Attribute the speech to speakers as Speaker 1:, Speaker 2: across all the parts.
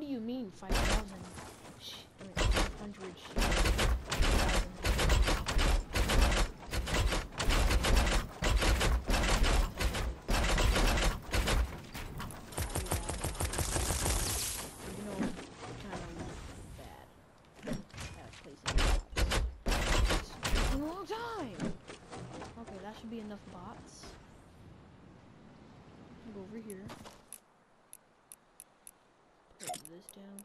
Speaker 1: What do you mean 5,000? I mean 500. Should be enough bots. Go over here. Put this down.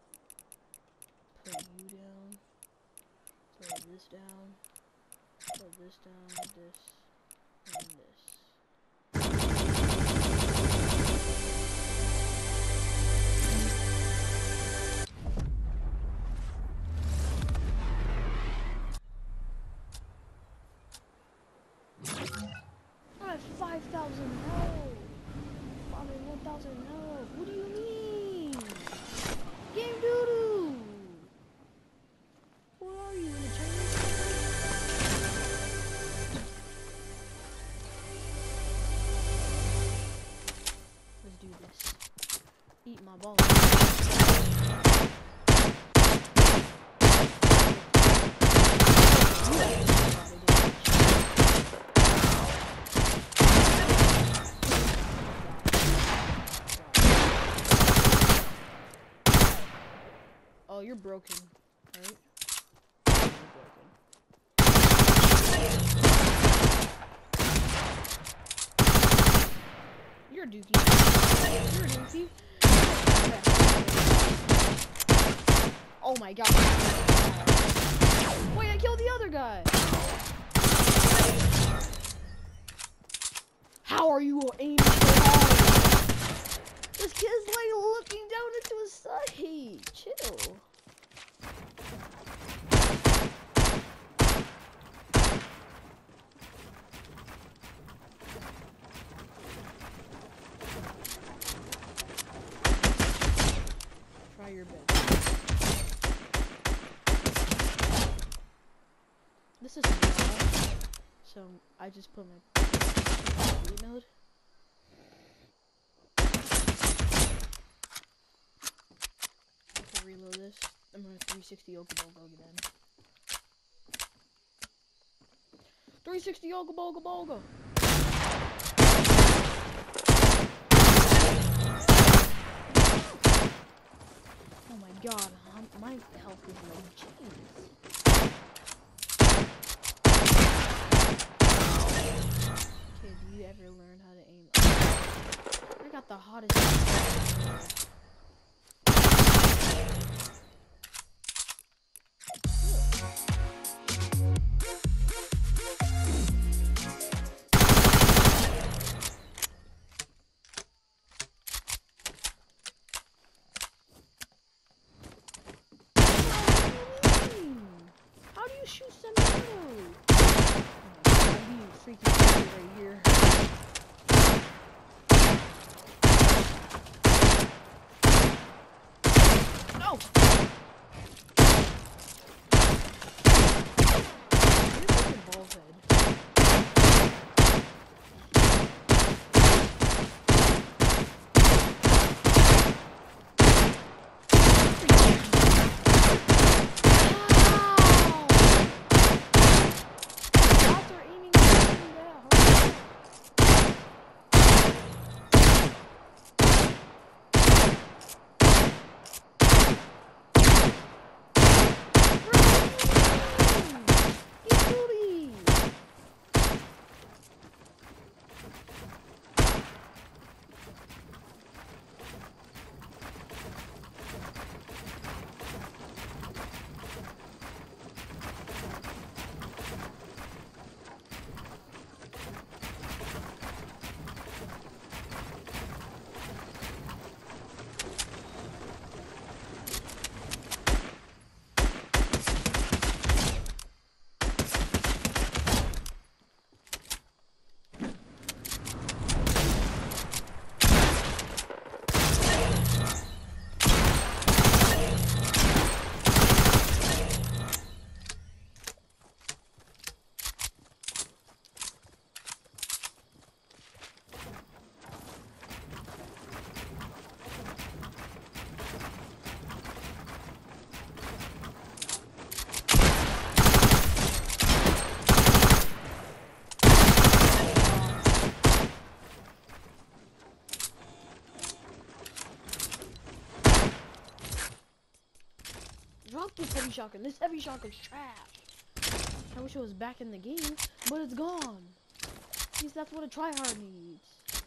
Speaker 1: Put you down. Put this down. Put this down. This and this. I'm at 5,000, no! I'm at 1,000, no! What do you mean? Game doodoo! Where are you, in the Chinese? Let's do this. Eat my balls. Oh, you're broken, right? You're broken. You're a dookie. You're a dookie. Oh my god. Wait, I killed the other guy. How are you aiming so hard? This kid's like looking down into his sight. Chill. Try your best. This is normal, so I just put my sleep mode. Reload this. I'm gonna 360 Ogobogo again. 360 Ogobogo. Oh my god, my health is low. Jeez. Okay, do you ever learn how to aim? I got the hottest. How do you shoot somebody? I'm being freaking right here. No! You're fucking ball's head. heavy shotgun. This heavy shotgun's trash. I wish it was back in the game, but it's gone. At least that's what a tryhard needs.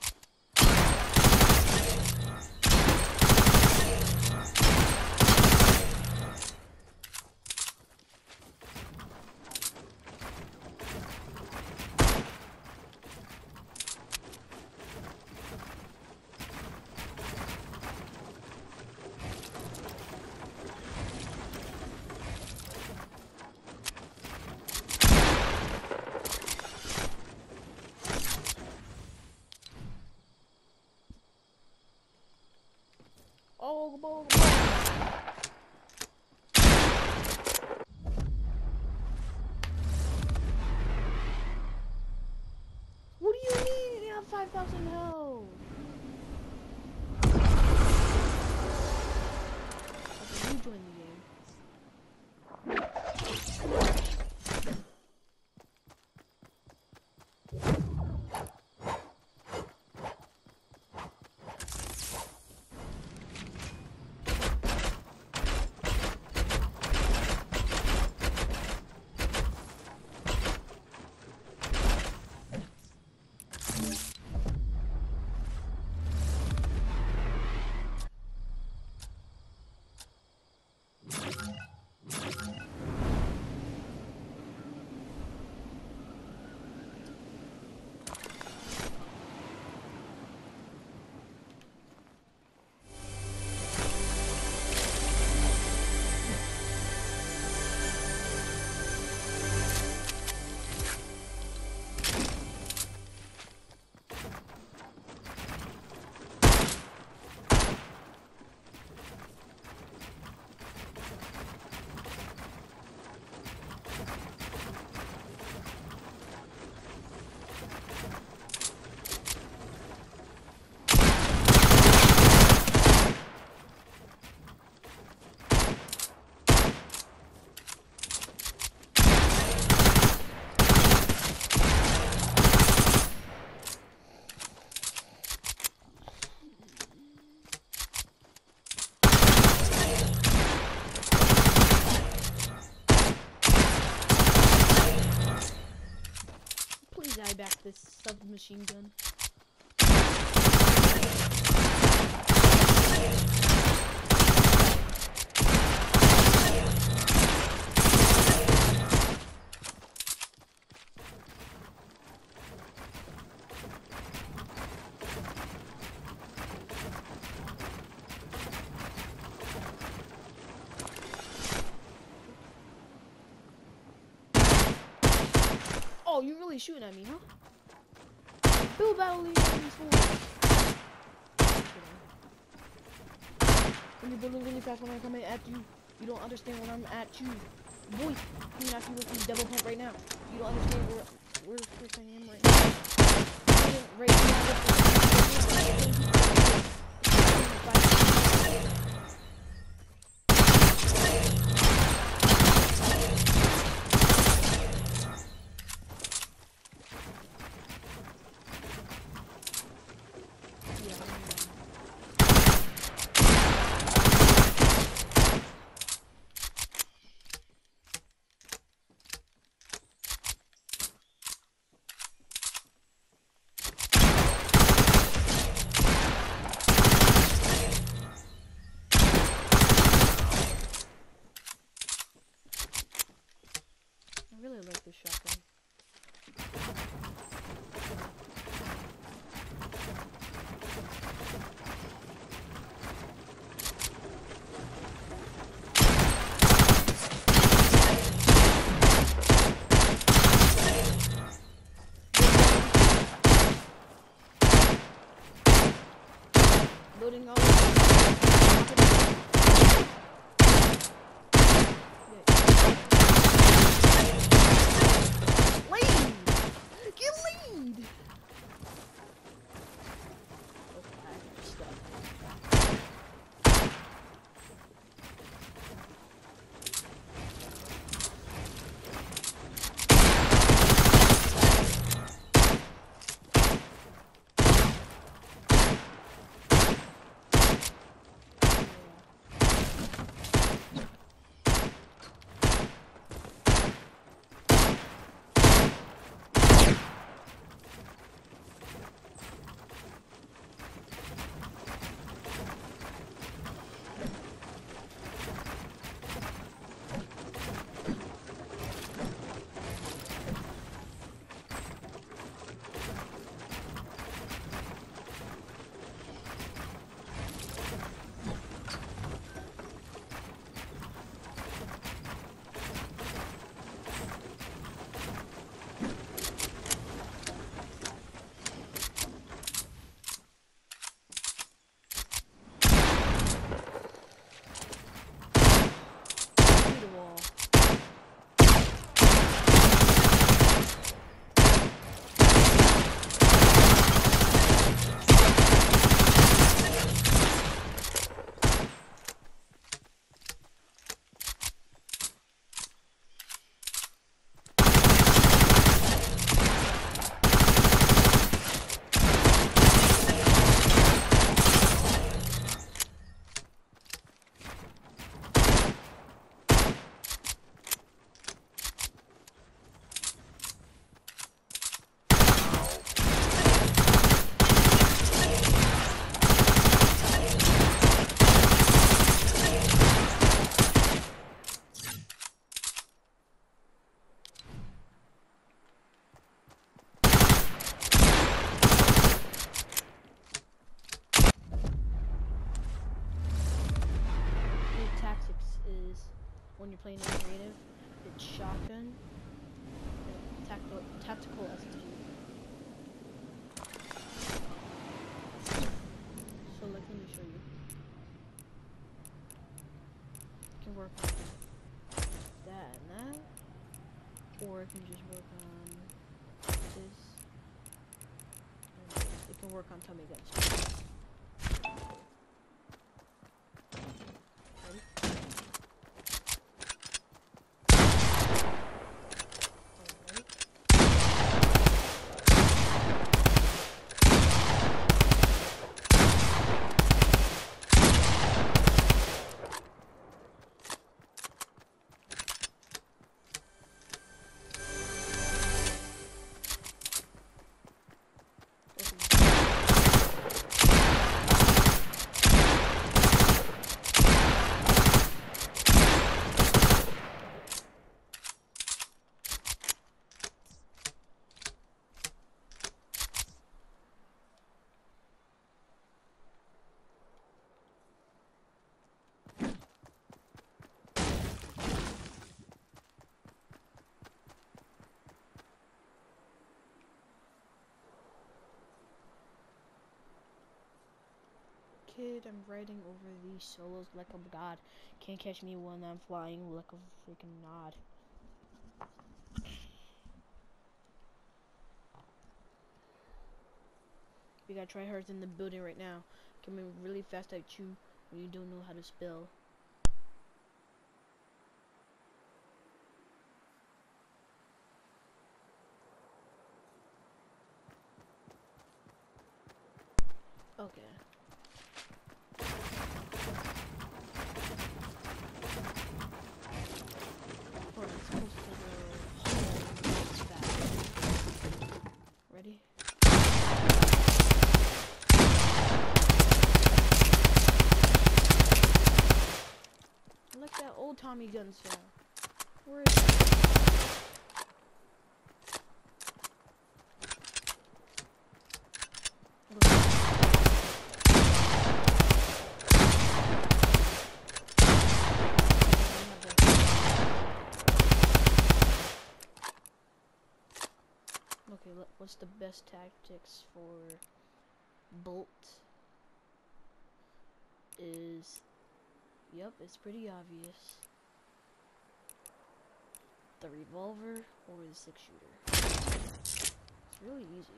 Speaker 1: Oh, boy. What do you mean? You have 5,000 health. Okay, you join the game. Die back this submachine gun. Oh, you're really shooting at me, huh? Build battle league on these fools. When you build really fast when I'm coming at you, you don't understand when I'm at you. Boy, coming at you with this double pump right now. You don't understand where I am right now. Right I really like this shotgun. Loading all playing in creative, it's shotgun, and tactical SMG. So like, let me show you. You can work on that and that, or it can just work on this. And it can work on Tommy guns. Ready? Alright. Kid, I'm riding over these solos like a god. Can't catch me when I'm flying like a freaking nod. We got tryhards in the building right now. Coming really fast at you when you don't know how to spell. Okay. Hold on, it's supposed to go fast. Ready? I like that old Tommy gun style. Where is it? Okay, what's the best tactics for Bolt? Is, yep, it's pretty obvious. The revolver or the 6-shooter. It's really easy.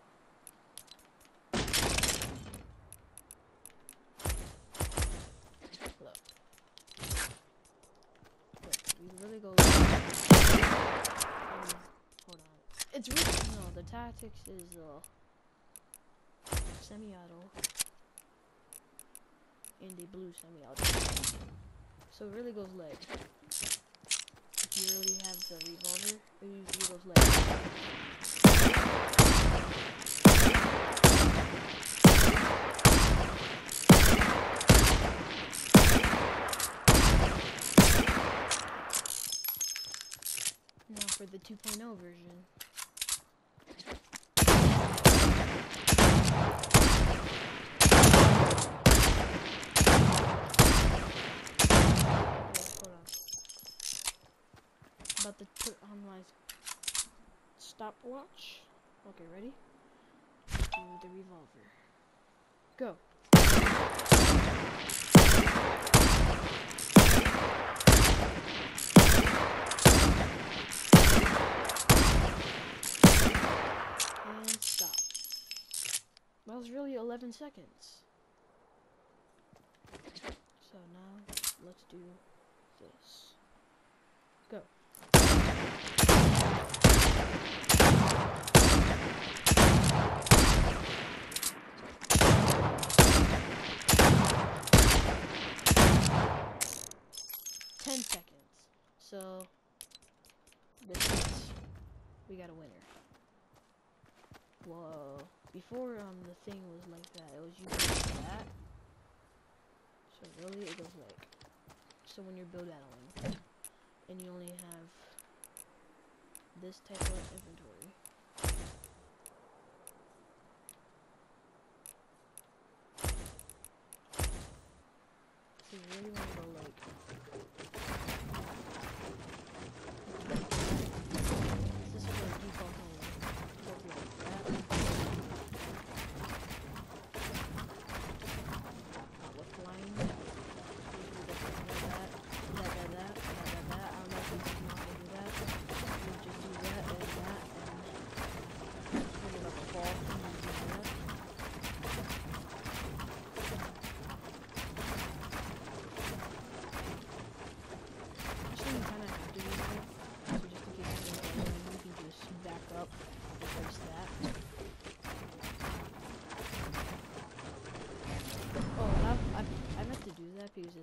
Speaker 1: Look, we really go. Hold on. It's really no. The tactics is semi-auto and a blue semi-auto. So it really goes leg. If you really have the revolver, it usually goes leg. Now for the 2.0 version. About to put on my stopwatch. Okay, ready? Do the revolver. Go. And stop. That was really 11 seconds. So now, let's do this. Go. 10 seconds. So, this is, we got a winner. Whoa. Before the thing was like that, it was usually like that. So really it goes like, so when you're build battling, and you only have this type of inventory. So you really want to go like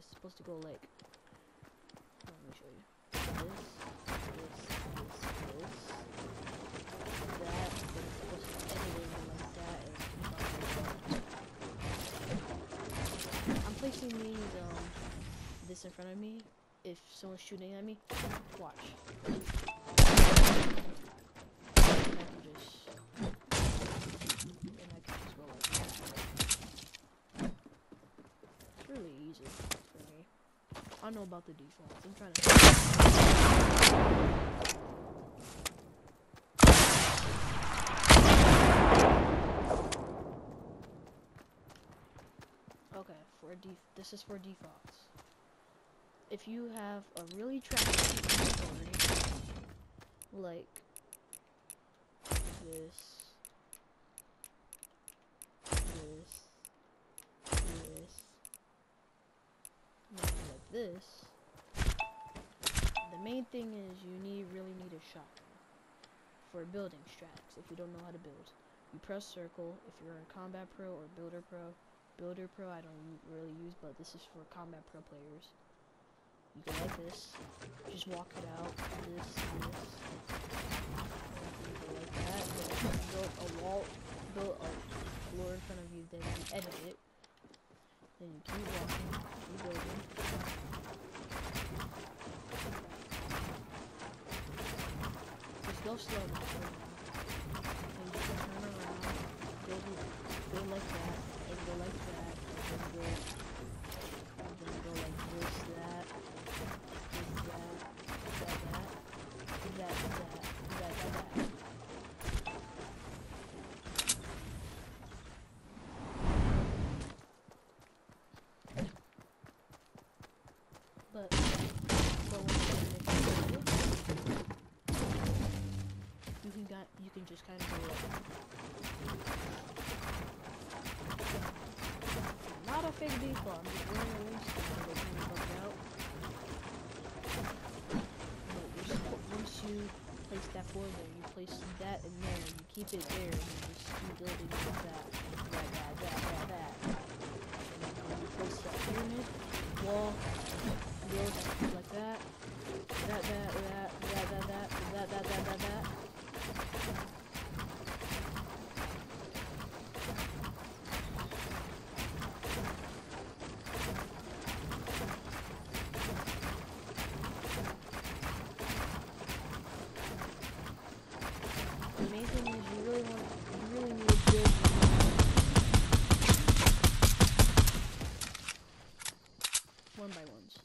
Speaker 1: It's supposed to go like. Let me show you. This. That. Then it's supposed to be edited like that, and keep on. I'm placing these this in front of me. If someone's shooting at me, watch. And I can just go like that. It's really easy for me. I don't know about the defaults. I'm trying to. Okay, this is for defaults. If you have a really trashy inventory, like this, like this, the main thing is you really need a shotgun for building strats. If you don't know how to build, you press circle. If you're in Combat Pro or Builder Pro I don't really use, but this is for Combat Pro players. You go like this, just walk it out, this, you go like that, then build a wall, build a floor in front of you, then you edit it, then you keep walking, keep building. Just go slow now, and you can turn around, go like that, and go like that, and then go like this, that. But you can just kind of go like, not a fake default. I'm just wearing a loose skin so they kind of bug out. But once you place that floor there, you place that in there, you keep it there, and you just keep building like that. And then you place that pyramid, wall, build like that. The main thing is you really need to build one by ones.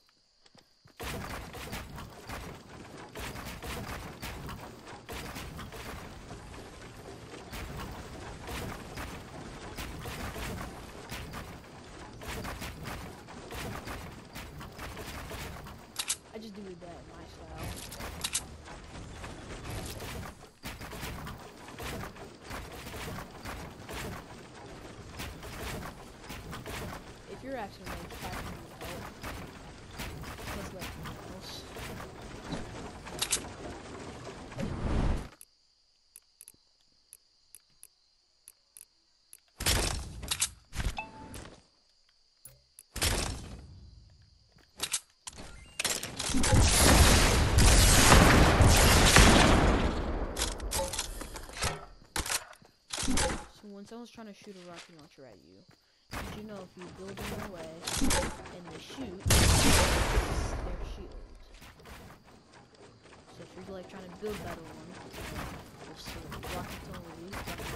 Speaker 1: I just do that in my style. If you're actually like finding help, just let me know. So when someone's trying to shoot a rocket launcher at you, did you know if you build in their way and they shoot, it's their shield. So if you're like trying to build that one, just rockets only,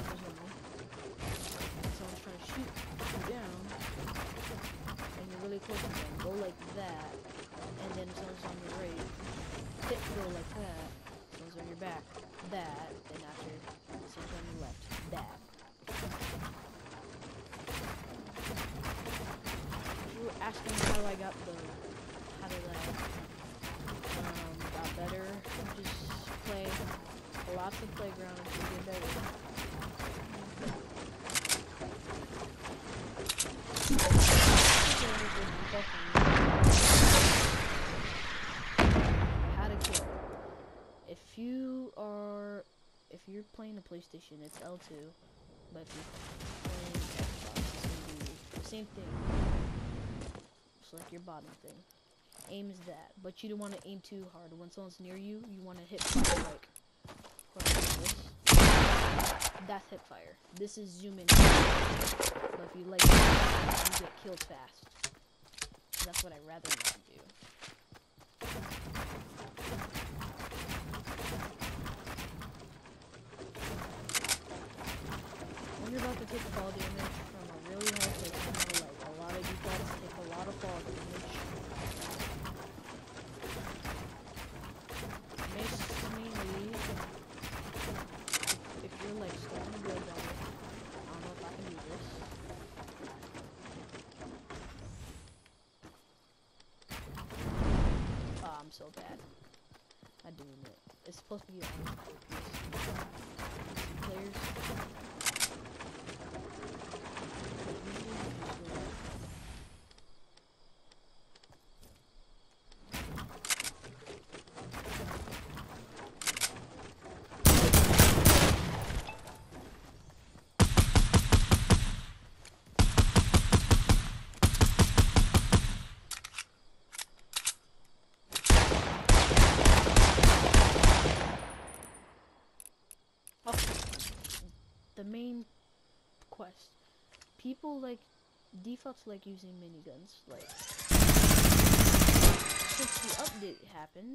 Speaker 1: and someone's trying to shoot you down, and you're really close to them, go like that, and then if someone's on your right, go like that, someone's on your back, that, then after, someone's on your left, that. You were asking how I got how did I got better, just play lots of playground until you get better. How to kill. If you're playing the PlayStation, it's L2, but if you're playing Xbox, it's gonna be the same thing. like your bottom thing. Aim is that, but you don't want to aim too hard. When someone's near you, you want to hip fire like this. That's hip fire. This is zoom in. But if you like, you get killed fast. That's what I'd rather not do. When you're about to take fall damage from a really hard place, I know like a lot of defaults take a lot of fall damage. Mainly, if you're like starting to build on it, I don't know if I can do this. Oh, I'm so bad. I'm doing it. It's supposed to be on players. The main quest. People like defaults like using miniguns. Like since the update happened,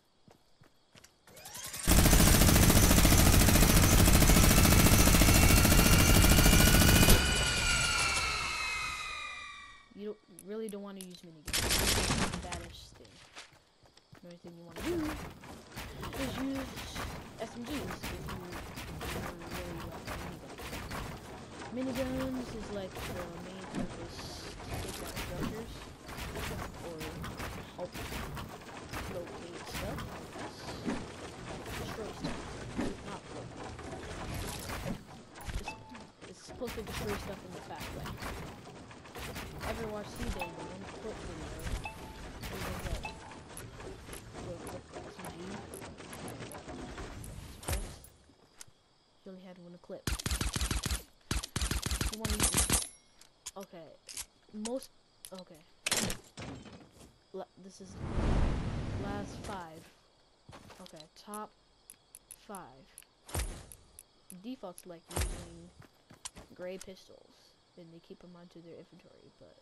Speaker 1: you really don't want to use miniguns. It's the baddest thing. The only thing you want to do is use SMGs if you really like miniguns is like the main purpose to take down structures or help locate stuff, I guess. Destroy stuff, not locate. It's supposed to destroy stuff in the fast way. Ever watch C-Bang, the one clip video? Where you get the SMG? You only had one clip. You want to use it. Okay. Okay. This is last 5. Okay, top 5. Defaults like using gray pistols, and they keep them onto their inventory, but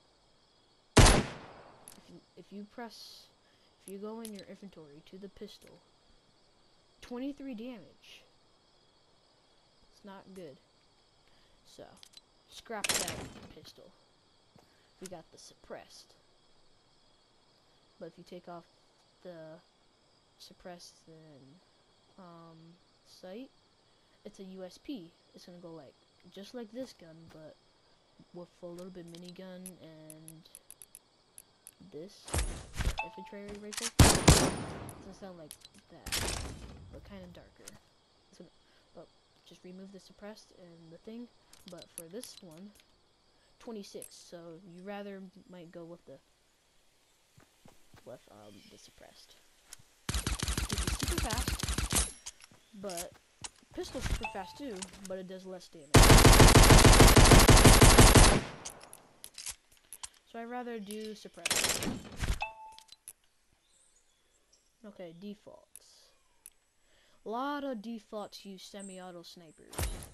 Speaker 1: if you go in your inventory to the pistol, 23 damage. It's not good. So, scrap that pistol. We got the suppressed. But if you take off the suppressed sight, it's a USP. It's gonna go like just like this gun, but with a little bit minigun and this infantry right there. It doesn't sound like that, but kind of darker. But just remove the suppressed and the thing. But for this one, 26. So you rather might go with the suppressed. This is super fast, but pistol's super fast too, but it does less damage. So I'd rather do suppressed. Okay, defaults. A lot of defaults use semi-auto snipers.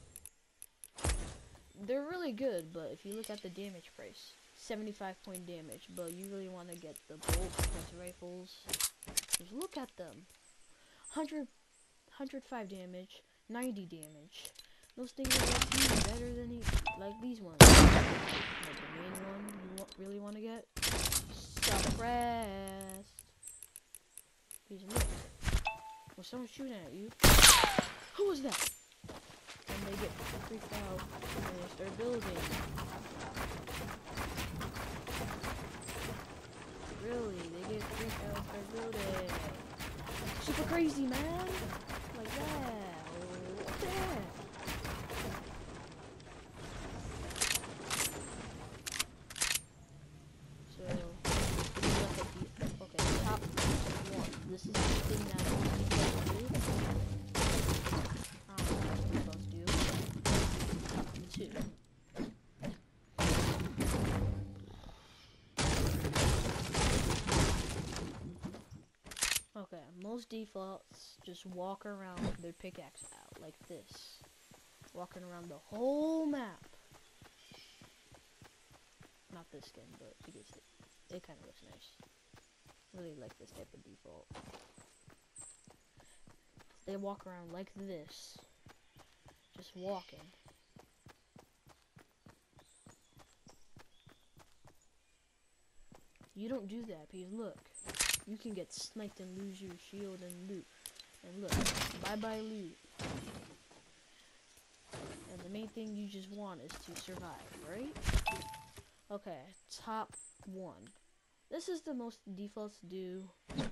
Speaker 1: They're really good, but if you look at the damage price, 75 point damage, but you really want to get the bolt hunter rifles. Just look at them. 105 damage, 90 damage. Those things are like even better than these ones. Like the main one you really want to get, suppressed. Because look, when someone's shooting at you, who was that? And they get freaked out and they start building. Really, they get freaked out and start building. Super crazy, man. Like that. Like that. So, okay, top 1. This is the thing that I'm supposed to do. I don't know what I'm supposed to do. Top 2.
Speaker 2: most defaults just walk around with their pickaxe out like this. Walking around the whole map. Not this skin, but because it kind of looks nice. Really like this type of default. They walk around like this. Just walking. You don't do that because look, you can get sniped and lose your shield and loot. And look, bye-bye loot. And the main thing you just want is to survive, right? Okay, top 1. This is the most defaults do.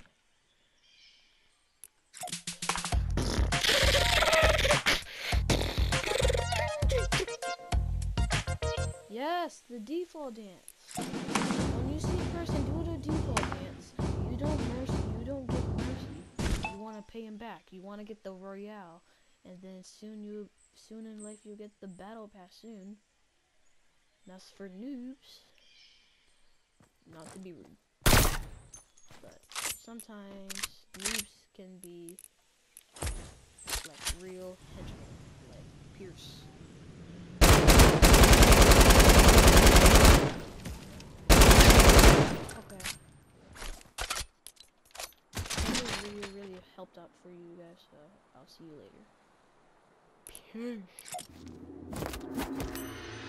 Speaker 2: Yes, the default dance. When you see a person do the default dance, you don't get mercy. You want to pay him back. You want to get the Royale, and then soon in life you'll get the battle pass soon. That's for noobs. Not to be rude, but sometimes noobs can be like real henchmen, like Pierce. Okay. Really helped out for you guys, so I'll see you later. Peace.